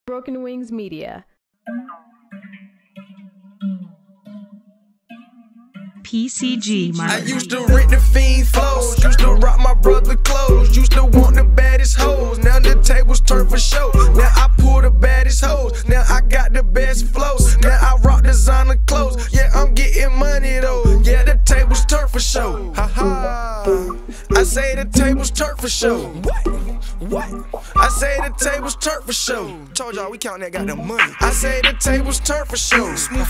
Broken Wings Media. PCG, my I used to rent the fiend flows, used to rock my brother clothes, used to want the baddest hoes. Now the tables turn for show. Now I pull the baddest hoes. Now I got the best flows. Now I rock designer clothes. Yeah, I'm getting money though. Yeah, the tables turn for show. Ha ha. I say the tables turn for show. What? I say the tables turn for show. Told y'all we counting that goddamn money. I say the tables turn for show. Smooth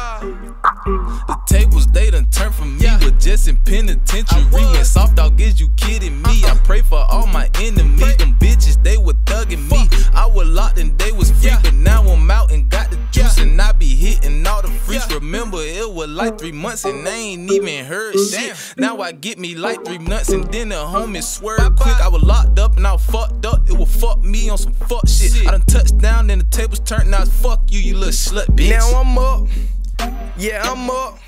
The tables, they done turned from me, was just in penitentiary. And Soft Dog, is you kidding me? I pray for all my enemies. Them bitches, they were thugging me. I was locked and they was free, but now I'm out and got the juice. And I be hitting all the freaks. Remember, it was like 3 months and they ain't even heard shit. Now I get me like 3 months and then the homies swerve quick. I was locked up and I was fucked up. It would fuck me on some fuck shit. I done touched down and the tables turned. Now it's fuck you, you little slut bitch. Now I'm up. Yeah, I'm up.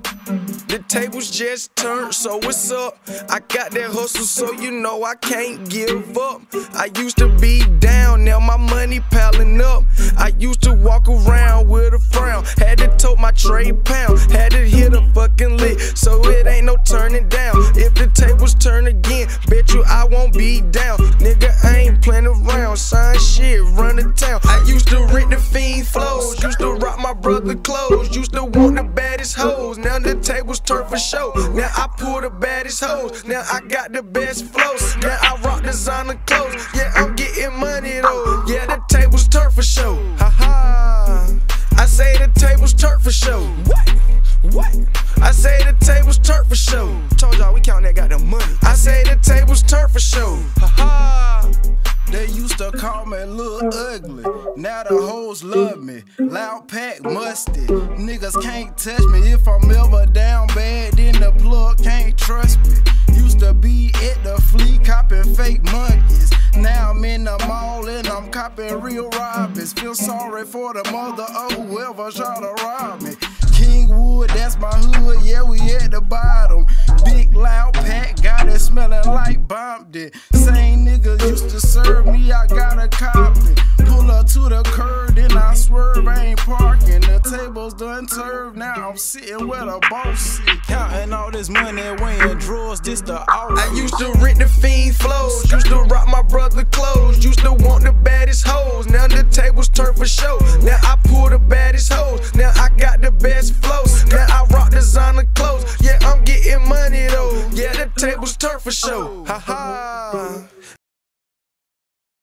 The tables just turned, so what's up? I got that hustle, so you know I can't give up. I used to be down, now my money piling up. I used to walk around with a frown, had to tote my trade pound, had to hit a fucking lick, so it ain't no turning down. If the tables turn again, bet you I won't be down. Nigga, I ain't playing around, sign shit, run the town. I used to rent the fiend flows, used to rock my brother clothes, used to want the baddest hoes. Now the tables turn for show. Now I pull the baddest hoes. Now I got the best flows. Now I rock designer clothes. Yeah, I'm getting money though. Yeah, the tables turn for show. Ha ha. I say the tables turn for show. What? I say the tables turn for show. Told y'all we counting that goddamn money. I say the tables turn for show. Ha ha. They used to call me Lil Ugly, now the hoes love me. Loud pack, musty, niggas can't touch me. If I'm ever down bad, then the plug can't trust me. Used to be at the flea copping fake monkeys. Now I'm in the mall and I'm copping real robins. Feel sorry for the mother of whoever tried to rob me. Kingwood, that's my hood, yeah, we at the bottom. Big loud pack, got it smelling like bombed it. Same nigga used to serve me, I got a copy. Pull up to the curb, then I swerve, I ain't parking. The tables done served, now I'm sitting where the boss sit. Counting all this money, weighing drawers, this the out. I used to rent the fiend flows, used to rock my brother clothes, used to want the baddest hoes. Now the tables turn for show. Now I pull the baddest